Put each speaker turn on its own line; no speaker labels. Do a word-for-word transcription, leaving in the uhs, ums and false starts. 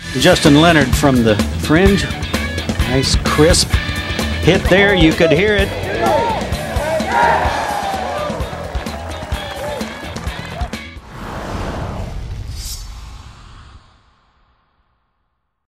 Justin Leonard from the fringe. Nice crisp hit there. You could hear it.